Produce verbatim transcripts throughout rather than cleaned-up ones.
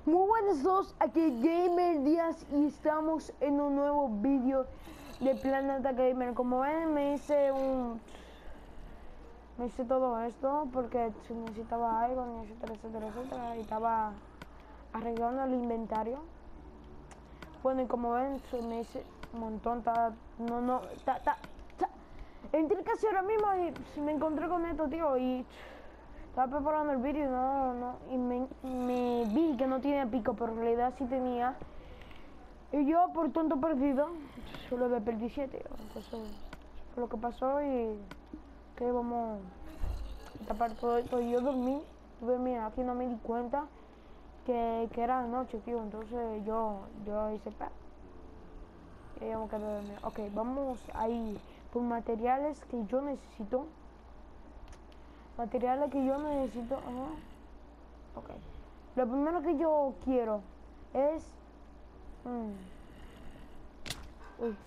Muy buenos todos, aquí Gamer Díaz y estamos en un nuevo vídeo de Planeta Gamer. Como ven, me hice un... Me hice todo esto porque necesitaba algo, etcétera, etcétera, etcétera, y estaba arreglando el inventario. Bueno, y como ven, me hice un montón, ta, no, no, ta, ta, ta. Entré casi ahora mismo y me encontré con esto, tío, y... Estaba preparando el vídeo no, no, y me, me vi que no tiene pico, pero en realidad sí tenía. Y yo, por tonto perdido, solo le perdí siete. Entonces, fue lo que pasó y que vamos a tapar todo esto. Y yo dormí, dormí, aquí no me di cuenta que, que era noche, tío. Entonces yo, yo hice pa. Y ya me quedé dormido. Ok, vamos ahí por materiales que yo necesito. Materiales que yo necesito. Uh-huh. Ok. Lo primero que yo quiero es... Mm, uy.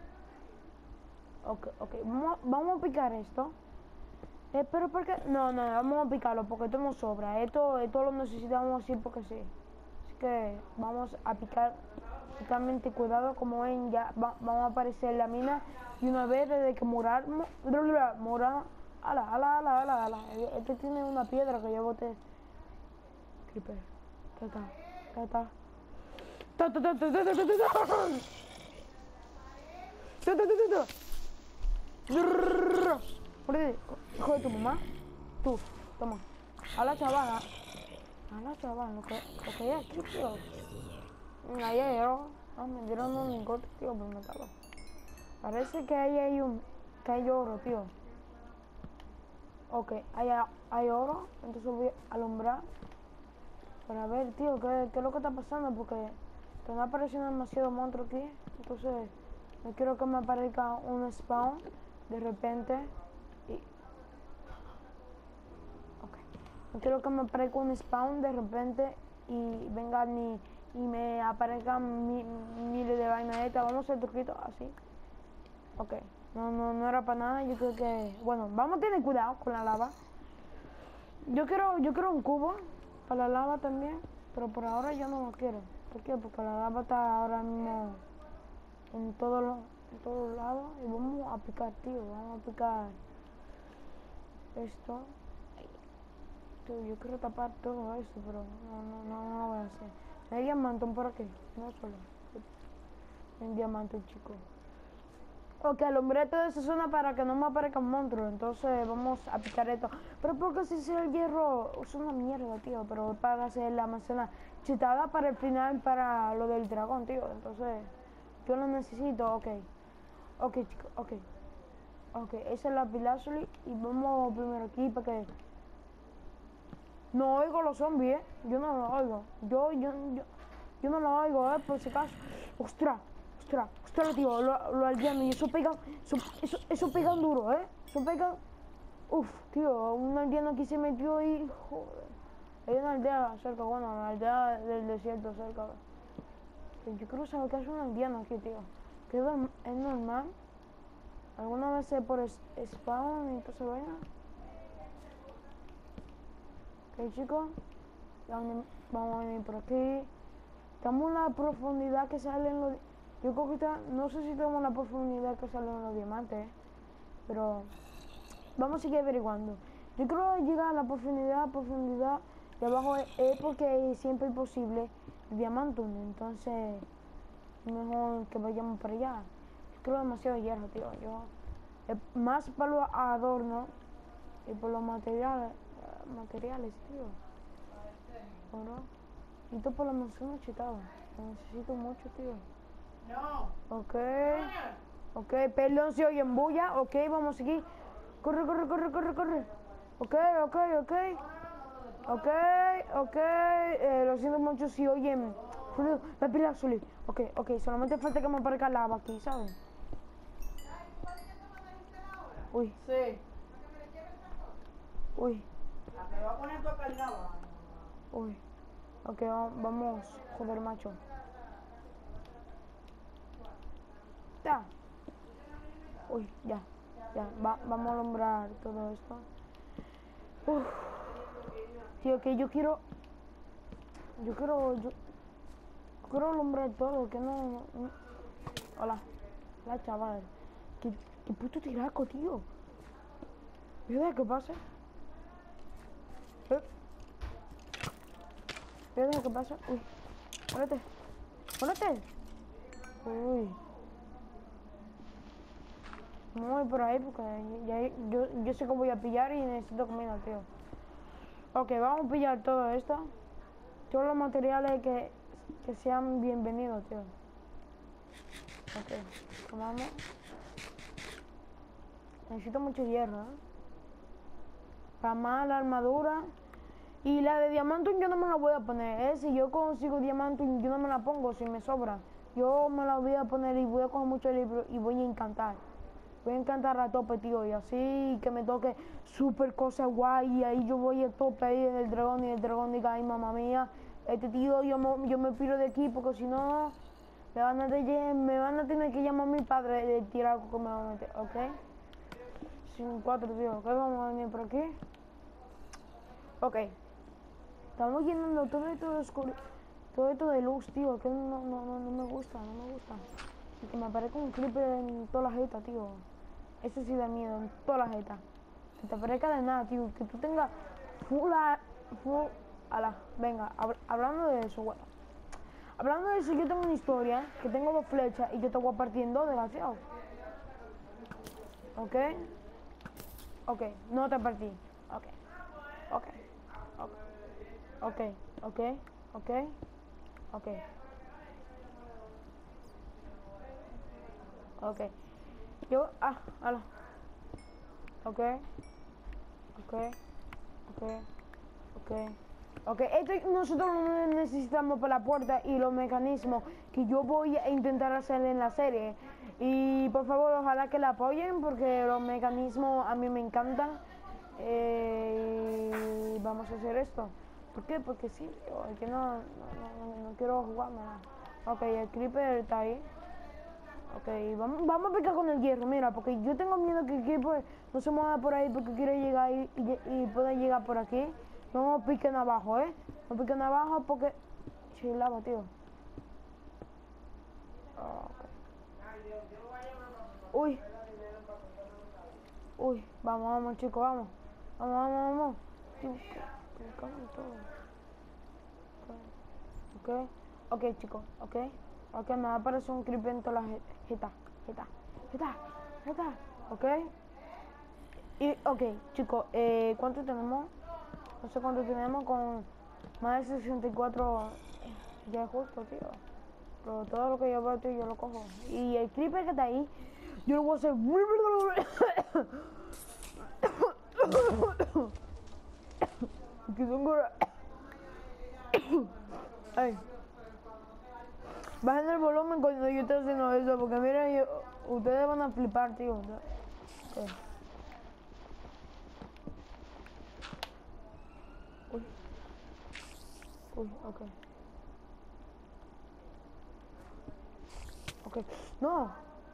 Ok, ok. Vamos, vamos a picar esto. Eh, pero ¿por qué? No, no, vamos a picarlo porque esto nos sobra. Esto, esto lo necesitamos así porque sí. Así que vamos a picar totalmente cuidado. Como ven, ya va, vamos a aparecer en la mina. Y una vez desde que morar... Morar... Ala, ala, ala, ala, ala. Este tiene una piedra que yo boté. Creeper. Ta ta. Ta ta. Ta ta ta ta ta ta ta ta. Ta ta ta ta. Hijo de tu mamá. Tú, toma. A la chavala. A la chavala, lo que, lo que hay aquí, tío. Ahí hay oro. Ah, me dieron un lingote, tío, por meterlo. Parece que ahí hay un... que hay oro, tío. Ok, hay, hay oro. Entonces voy a alumbrar. Para ver, tío, ¿qué, qué es lo que está pasando? Porque están apareciendo demasiados monstruos aquí. Entonces, no quiero que me aparezca un spawn de repente. Y... Ok. No quiero que me aparezca un spawn de repente y venga ni y me aparezcan mi, miles de vainas estas. Vamos a hacer truquito así. Ok. No, no, no era para nada. Yo creo que... Bueno, vamos a tener cuidado con la lava. Yo quiero, yo quiero un cubo para la lava también. Pero por ahora yo no lo quiero. ¿Por qué? Porque la lava está ahora mismo en todos los en todos lados. Y vamos a picar, tío. Vamos a picar esto. Tío, yo quiero tapar todo esto, pero no, no, no, no lo voy a hacer. Hay diamante por aquí. No solo. Hay diamante, chico. Ok, alumbré toda esa zona para que no me aparezca un monstruo. Entonces vamos a picar esto. Pero porque si sea el hierro es una mierda, tío. Pero para hacer la manzana chitada para el final, para lo del dragón, tío. Entonces yo lo necesito, ok. Ok, chicos, ok. Ok, esa es la pilazuli. Y vamos primero aquí para que... No oigo los zombies, eh. Yo no lo oigo. Yo, yo, yo, yo no lo oigo, eh, por si acaso. Ostras. Ostras, ostras, tío, lo, lo aldeano y eso pega, eso, eso, eso pega duro, ¿eh? Eso pega... Uf, tío, un aldeano aquí se metió y... Joder. Hay una aldea cerca, bueno, una aldea del desierto cerca. Yo creo saber que es un aldeano aquí, tío. Que es normal. ¿Alguna vez se por spawn y todo se vaina? Ok, chicos. Vamos a venir por aquí. Estamos en la profundidad que sale en los... Yo creo que está, no sé si tenemos la profundidad que sale en los diamantes, ¿eh? Pero vamos a seguir averiguando. Yo creo que llegar a la profundidad, profundidad de abajo es, es porque siempre es posible el diamante, entonces mejor que vayamos para allá. Yo creo demasiado hierro, tío. Yo eh, más para los adornos y por los materiales, materiales, tío. ¿No? Y todo por la manzana chetada. Necesito mucho, tío. No. Ok. Ok, perdón si oyen bulla. Ok, vamos a seguir. Corre, corre, corre, corre, corre. Ok, ok, ok. Ok, ok. Eh, lo siento mucho si oyen la pila azul. Ok, ok, solamente falta que me aparezca lava aquí, ¿saben? Uy. Sí. Uy. Me va a poner tu cargado. Uy. Ok, vamos. Joder, macho. Ya. Uy, ya. Ya, va, vamos a alumbrar todo esto. Uf. Tío, que yo quiero... Yo quiero, yo, yo quiero alumbrar todo, que no, no, no. Hola, hola chaval. ¿Qué, qué puto tiraco, tío? ¿Verdad que pasa? ¿Eh? ¿Verdad que pasa? Uy, ponete, ponete. Uy. No voy por ahí porque ya, yo, yo sé que voy a pillar y necesito comida, tío. Ok, vamos a pillar todo esto. Todos los materiales que, que sean bienvenidos, tío. Ok, tomamos. Necesito mucho hierro, ¿eh? Para más la armadura. Y la de diamantum yo no me la voy a poner, ¿eh? Si yo consigo diamantum yo no me la pongo, si me sobra. Yo me la voy a poner y voy a coger muchos libros y voy a encantar. Voy a encantar a tope, tío, y así que me toque súper cosa guay y ahí yo voy a tope ahí en el dragón y el dragón diga, ay mamá mía, este tío yo me, yo me piro de aquí porque si no me van a tener, me van a tener que llamar a mi padre de tirar que me van a meter, ¿ok? Sin cuatro, tío, ¿qué vamos a venir por aquí? Ok. Estamos llenando todo esto de oscuro, todo esto de luz, tío, que no, no, no, no me gusta, no me gusta. Y que me aparezca un creeper en toda la jeta, tío. Eso sí da miedo, en toda la jeta. Que te aparezca de nada, tío. Que tú tengas full, a, full, ala, venga, hab, hablando de eso, bueno. Hablando de eso, yo tengo una historia, que tengo dos flechas y yo te voy a partir en dos, desgraciado. ¿Ok? Ok, no te partí. Ok, ok, ok, ok, ok, ok, ok. Yo, ah, ala. Ok, ok, ok, ok. Ok, esto nosotros lo necesitamos para la puerta y los mecanismos que yo voy a intentar hacer en la serie. Y por favor, ojalá que la apoyen porque los mecanismos a mí me encantan. Eh, y vamos a hacer esto. ¿Por qué? Porque sí, es que no, no, no, no quiero jugar nada. Ok, el creeper está ahí. Ok, vamos, vamos a picar con el hierro, mira, porque yo tengo miedo que el creeper no se mueva por ahí porque quiere llegar y, y, y pueda llegar por aquí. No piquen abajo, ¿eh? No piquen abajo porque... Chilaba, tío. Okay. Uy. Uy, vamos, vamos, chicos, vamos. Vamos, vamos, vamos. Tío, que me cago todo. Ok, ok, chicos, ok. Ok, me va a aparecer un creeper en toda la jeta, jeta, jeta, jeta, ok. Y, ok, chicos, eh, ¿cuánto tenemos? No sé cuánto tenemos con más de sesenta y cuatro. Ya es justo, tío. Pero todo lo que yo veo, tío, yo lo cojo. Y el creeper que está ahí, yo lo voy a hacer. Que son gorras. Ay. Bajen el volumen cuando yo estoy haciendo eso, porque mira, yo, ustedes van a flipar, tío. Okay. Uy. Uy, ok. Ok. No.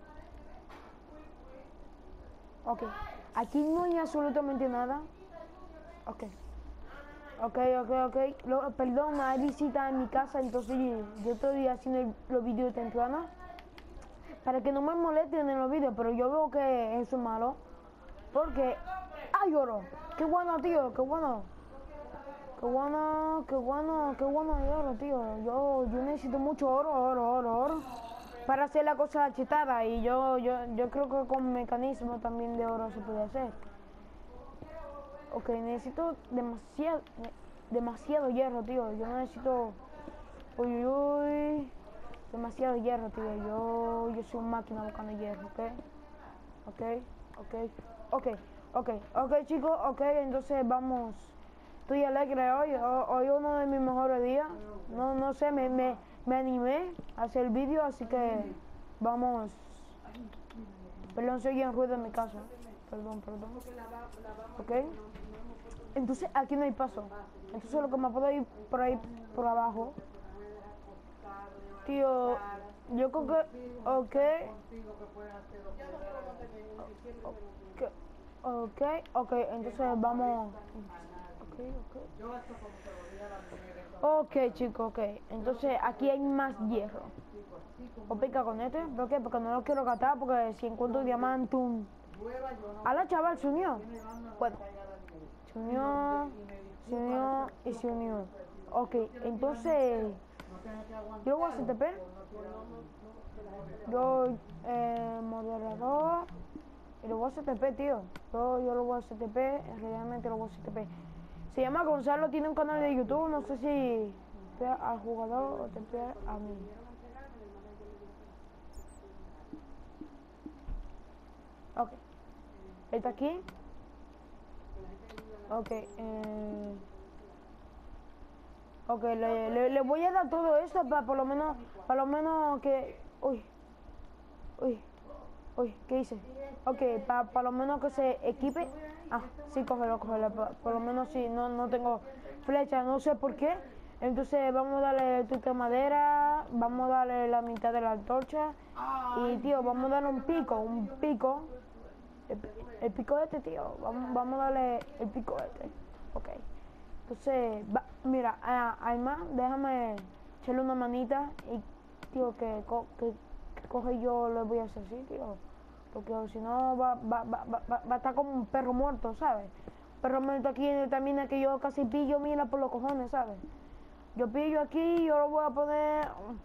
Ok. Aquí no hay absolutamente nada. Ok. Ok, ok, ok. Lo, perdón, hay visita en mi casa, entonces yo, yo estoy haciendo el, los vídeos temprano. Para que no me molesten en los vídeos, pero yo veo que eso es malo. Porque... ¡Ay, oro! ¡Qué bueno, tío! ¡Qué bueno! ¡Qué bueno! ¡Qué bueno! ¡Qué bueno hay oro, tío! Yo, yo necesito mucho oro, oro, oro, oro. Para hacer la cosa chetada. Y yo, yo, yo creo que con mecanismo también de oro se puede hacer. Ok, necesito demasiado... Demasiado hierro, tío. Yo necesito... Uy, uy, uy. Demasiado hierro, tío. Yo, yo soy una máquina buscando hierro, ¿ok? Ok, ok, ok, ok, ok, chicos, ok, entonces vamos. Estoy alegre hoy, hoy uno de mis mejores días. No, no sé, me, me, me animé a hacer el vídeo, así que vamos. Perdón, se oye en ruido en mi casa. Perdón, perdón. Ok. Entonces aquí no hay paso. Entonces lo que me puedo ir por ahí, por abajo. Tío, yo creo que... Ok. Ok, ok, ok, entonces vamos... Ok. ok. Yo esto como se volvía la mujer. Ok, chicos, ok. Entonces aquí hay más hierro. O pica con este, ¿por qué? Porque no lo quiero gastar, porque si encuentro diamantum. A la chaval se unió. Bueno, se unió, se unió y se unió. Ok, entonces yo voy a hacer T P. Yo, eh, moderador. Y lo voy a hacer T P, tío. Yo, yo lo voy a hacer T P, realmente lo voy a hacer T P. Se llama Gonzalo, tiene un canal de YouTube, no sé si T P al jugador o T P a mí. Ok. ¿Está aquí? Ok. Eh... Ok, le, le, le voy a dar todo esto para por lo menos, para lo menos que... Uy. Uy. Uy, ¿qué hice? Ok, para pa lo menos que se equipe. Ah, sí, cógelo, cógelo. Pa, por lo menos sí, no, no tengo flecha, no sé por qué. Entonces vamos a darle tuta de madera, vamos a darle la mitad de la antorcha. Y tío, vamos a darle un pico, un pico. El, el pico este, tío. Vamos, vamos a darle el pico este. Ok. Entonces, va, mira, a Ayman, déjame echarle una manita y, tío, que, que, que coge yo lo voy a hacer así, tío. Porque si no va, va, va, va, va a estar como un perro muerto, ¿sabes? Perro muerto aquí en esta mina que yo casi pillo, mira, por los cojones, ¿sabes? Yo pillo aquí, yo lo voy a poner...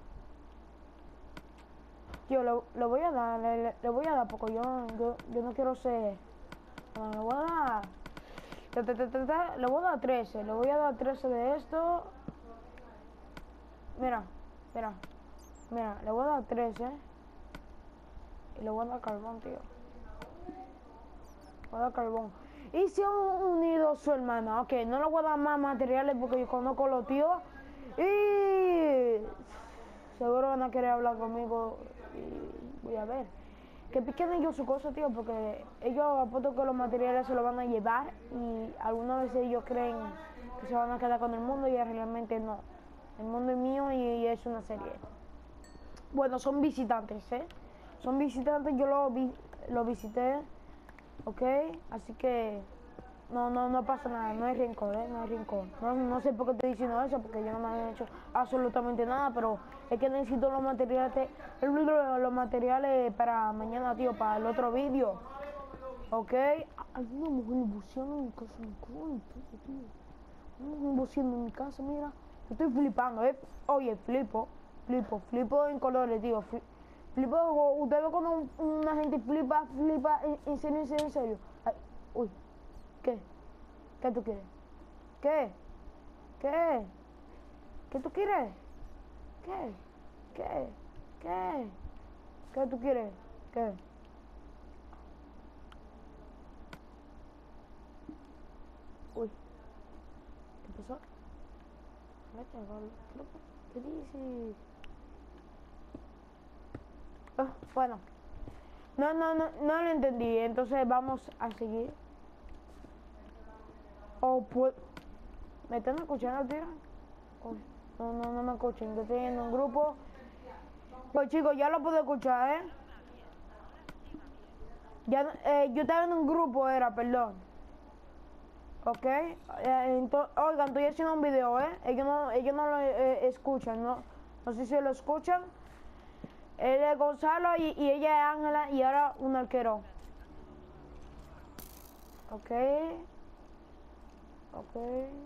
Tío, le, le voy a dar, le, le, le voy a dar, porque yo, yo, yo no quiero ser... No, le voy a dar... Ta, ta, ta, ta, ta, le voy a dar trece, le voy a dar trece de esto. Mira, mira, mira, le voy a dar trece. Y le voy a dar carbón, tío. Le voy a dar carbón. Y si han unido su hermana, ok, no le voy a dar más materiales porque yo conozco a los tíos. Y seguro van a querer hablar conmigo. Y voy a ver. Que piquen ellos su cosa, tío, porque ellos apuesto que los materiales se los van a llevar y algunas veces ellos creen que se van a quedar con el mundo y realmente no. El mundo es mío y, y es una serie. Bueno, son visitantes, ¿eh? Son visitantes, yo lo, vi, lo visité, ¿ok? Así que no, no, no pasa nada, no hay rencor, ¿eh? No hay rencor. No, no sé por qué estoy diciendo eso, porque yo no me han hecho absolutamente nada, pero es que necesito los materiales, los materiales para mañana, tío, para el otro vídeo, ¿ok? Hay una mujer buceando en mi casa, me cago en todo, tío. Una mujer buceando en mi casa, mira. Yo estoy flipando, ¿eh? Oye, flipo, flipo, flipo en colores, tío. Flipo. Flipo, usted ve cuando un, una gente flipa, flipa, en, en serio, en serio, en serio. Ay, uy, ¿qué? ¿Qué tú quieres? ¿Qué? ¿Qué? ¿Qué tú quieres? ¿Qué? ¿Qué? ¿Qué? ¿Qué tú quieres? ¿Qué? Uy, ¿qué pasó? ¿Qué dices? Oh, bueno, no, no, no, no lo entendí, entonces vamos a seguir. Oh, pues, ¿me están escuchando, tío? Oh, no, no, no me escuchan, yo estoy en un grupo. Pues chicos, ya lo puedo escuchar, ¿eh? Ya, eh, yo estaba en un grupo, era, perdón. Ok, eh, entonces, oigan, estoy haciendo un video, ¿eh? Ellos no, ellos no lo eh, escuchan, ¿no? No sé si lo escuchan. Él es Gonzalo y, y ella es Ángela y ahora un arquero. Ok. Ok.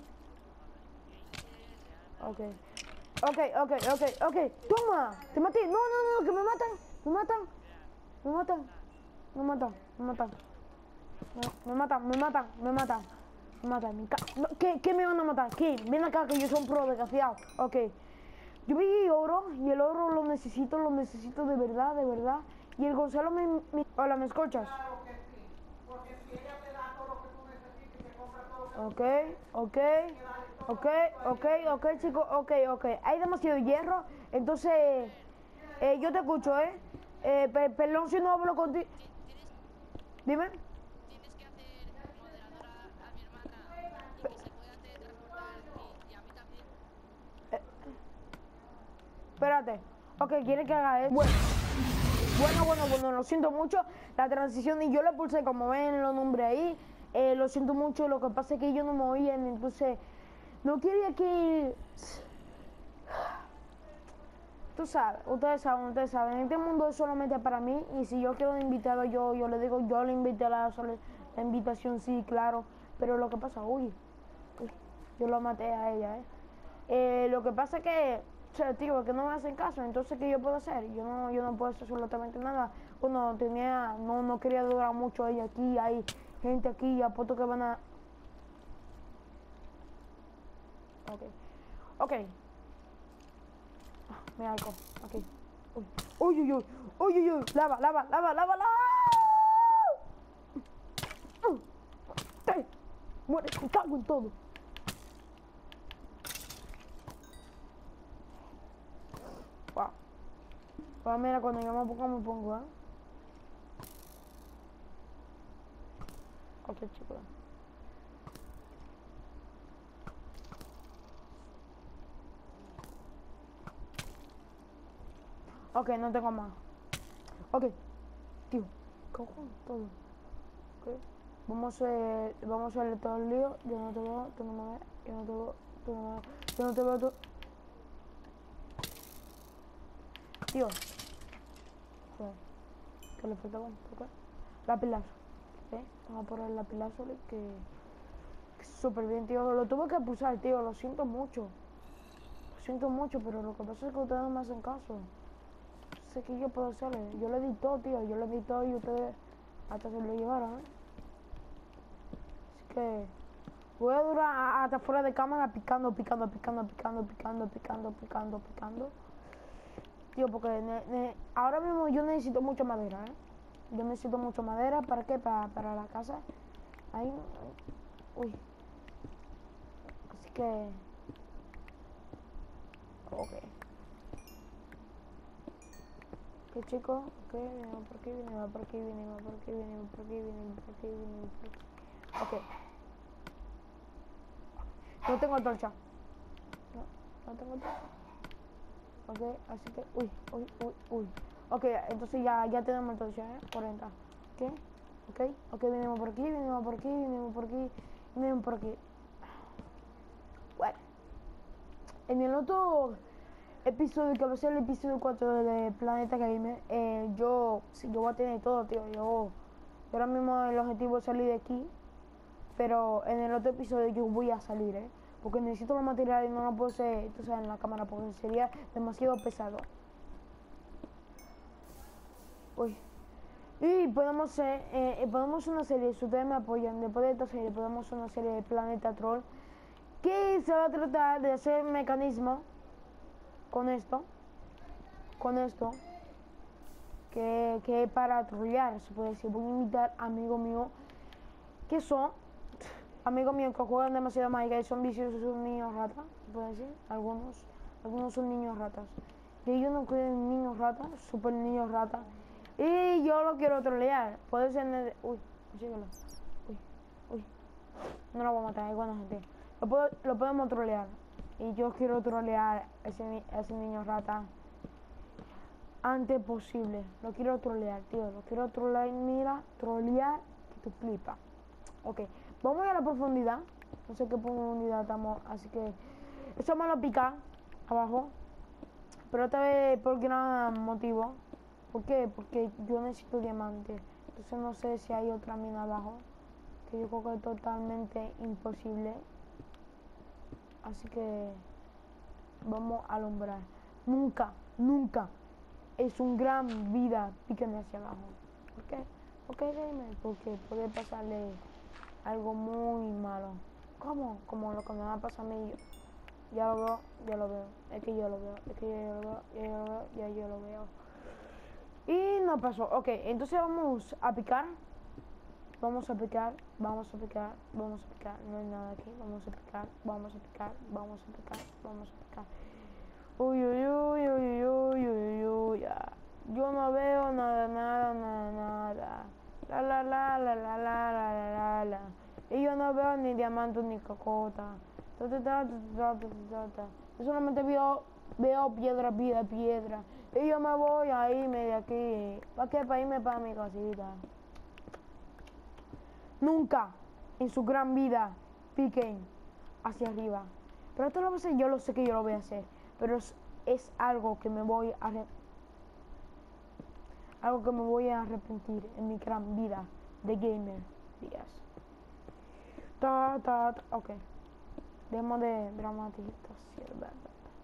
Ok. Ok, ok, ok, ok. Toma. Te maté. No, no, no, que me matan. Me matan. Me matan. Me matan. Me matan. Me, me matan, me matan, me matan. Me matan. ¿Qué, ¿Qué me van a matar? ¿Qué? Ven acá que yo soy un pro desgraciado. Ok. Yo vi oro y el oro lo necesito, lo necesito de verdad, de verdad. Y el Gonzalo me... me... Hola, ¿me escuchas? Claro que sí, porque si ella te da todo lo que tú necesites y te compra todo lo que Ok, ok, ok, ok, ok, chicos, ok, ok. Hay demasiado hierro, entonces eh, yo te escucho, ¿eh? eh per perdón si no hablo contigo. Dime. Tienes que hacer moderador a, a mi hermana y que se pueda teletransportar y, y a mí también. Eh, espérate. Ok, ¿quiere que haga eso? Bueno. Bueno, bueno, bueno, lo siento mucho. La transición y yo le pulsé, como ven, lo nombré ahí. Eh, lo siento mucho, lo que pasa es que ellos no me oían, entonces no quería que... Tú sabes, ustedes saben, ustedes saben, este mundo es solamente para mí y si yo quiero un invitado, yo, yo le digo, yo le invité a la, la invitación, sí, claro, pero lo que pasa, uy, uy yo lo maté a ella, eh. Eh, lo que pasa es que, o sea, tío, que no me hacen caso, entonces, ¿qué yo puedo hacer? Yo no, yo no puedo hacer absolutamente nada. Bueno, tenía, no, no quería durar mucho ella aquí, hay gente aquí, apuesto que van a... Ok, ok. Mira algo, aquí. Uy, uy, uy, uy, uy, uy, uy, lava, lava, lava, lava, lava. ¡Te! Muere, me cago en todo. Wow. Pues mira, cuando yo me pongo, me pongo, ¿eh? Ok, chicos. Ok, no tengo más. Ok, tío, cago en todo. Ok, vamos a hacer, vamos a hacerle todo el lío. Yo no te veo, tú no me ves, yo no te veo, tú no me ves, yo no te veo, tú. Tío, joder, que le falta bueno, ok. Lapilazo, ¿eh? Vamos a poner el lapilazo que, que súper bien, tío. Lo tuve que pulsar, tío, lo siento mucho. Lo siento mucho, pero lo que pasa es que ustedes no me hacen caso. Sé que yo puedo hacerle, yo le di todo, tío, yo le di todo y ustedes hasta se lo llevaron, ¿eh? Así que voy a durar hasta fuera de cámara picando, picando, picando, picando, picando, picando, picando, picando. Tío, porque ne, ne, ahora mismo yo necesito mucha madera, ¿eh? Yo necesito mucha madera, ¿para qué? Para, para la casa. Ahí, uy. Así que... Ok. Ok, chicos, ok, venimos por aquí, venimos por aquí, venimos por aquí, venimos por aquí, venimos por aquí, venimos por aquí. Ok. No tengo antorcha. No, no tengo antorcha. Ok, así que, uy, uy, uy, uy. Ok, entonces ya, ya tenemos antorcha, ¿eh? cuarenta. Ok, ok, ok, venimos por aquí, venimos por aquí, venimos por aquí, venimos por aquí. Bueno. En el otro episodio, que va a ser el episodio cuatro de Planeta Gamer, eh, yo, sí, yo voy a tener todo, tío. Yo, yo ahora mismo el objetivo es salir de aquí, pero en el otro episodio yo voy a salir, ¿eh? Porque necesito los materiales y no lo puedo hacer, tú sabes, en la cámara, porque sería demasiado pesado. Uy. Y podemos hacer, eh, podemos hacer una serie, si ustedes me apoyan, después de esta serie podemos hacer una serie de Planeta Troll, que se va a tratar de hacer mecanismo con esto, con esto, que, que para trollear, se puede decir. Voy a invitar amigos míos, que son amigos míos que juegan demasiado Minecraft y son viciosos, son niños ratas, se puede decir. Algunos, algunos son niños ratas. Y ellos no creen niños ratas, super niños ratas. Y yo lo quiero trolear. Puede ser... Uy, síguelo. Uy, uy. No lo voy a matar, hay buena gente. Lo, puedo, lo podemos trolear. Y yo quiero trolear a ese, a ese niño rata antes posible. Lo quiero trolear, tío. Lo quiero trolear, mira, trolear que tu flipa. Ok, vamos a la profundidad. No sé qué profundidad estamos, así que eso me lo pica abajo. Pero esta vez por gran motivo. ¿Por qué? Porque yo necesito diamante. Entonces no sé si hay otra mina abajo, que yo creo que es totalmente imposible. Así que vamos a alumbrar. Nunca, nunca es un gran vida píquenme hacia abajo. ¿Por qué? ¿Por qué, gamer? Porque puede pasarle algo muy malo. ¿Cómo? Como lo que me va a pasar a mí. Ya lo veo, ya lo veo. Es que yo lo veo, es que yo lo veo, ya yo lo veo, ya yo lo veo. Y no pasó. Ok, entonces vamos a picar. Vamos a picar, vamos a picar, vamos a picar. No hay nada aquí. Vamos a picar, vamos a picar, vamos a picar, vamos a picar. Uy, uy, uy, uy, uy, uy, uy, ya. Yo no veo nada, nada, nada, nada. La, la, la, la, la, la, la, la, la, la. Y yo no veo ni diamantes ni cocota. Yo solamente veo, veo piedra, piedra, piedra. Y yo me voy a irme de aquí. ¿Para qué? Para irme para mi casita. Nunca, en su gran vida piquen hacia arriba. Pero esto lo voy a hacer, yo lo sé que yo lo voy a hacer, pero es, es algo que me voy a algo que me voy a arrepentir en mi gran vida de gamer días. Ta, ta, ta. Ok, dejemos de dramatización.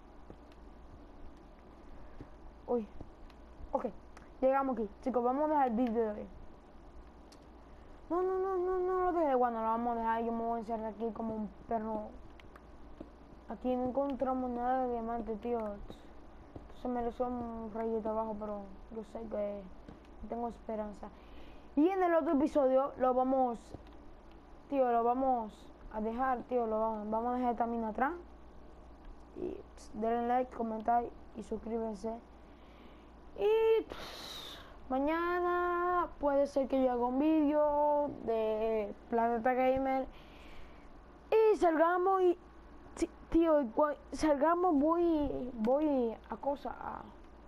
Uy, ok, llegamos aquí, chicos. Vamos a dejar el vídeo de hoy. No, no, no, no, no lo dejé. Bueno, lo vamos a dejar. Yo me voy a encerrar aquí como un perro. Aquí no encontramos nada de diamante, tío. Se mereció un rayito abajo, pero yo sé que tengo esperanza. Y en el otro episodio lo vamos, tío, lo vamos a dejar, tío, lo vamos, vamos a dejar también atrás. Y pss, denle like, comentar y suscríbanse. Y pss, mañana puede ser que yo haga un vídeo de Planeta Gamer y salgamos y tío, salgamos, voy, voy a cosas, a,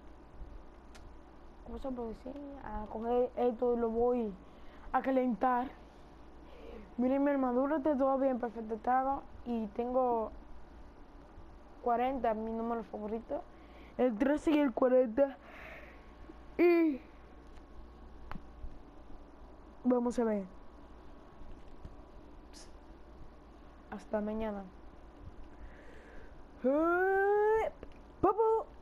¿cómo se puede decir? A coger esto y lo voy a calentar. Miren, mi armadura está todavía en perfecto estado y tengo cuarenta, mi número favorito, el trece y el cuarenta. Y vamos a ver. Hasta mañana. Papu.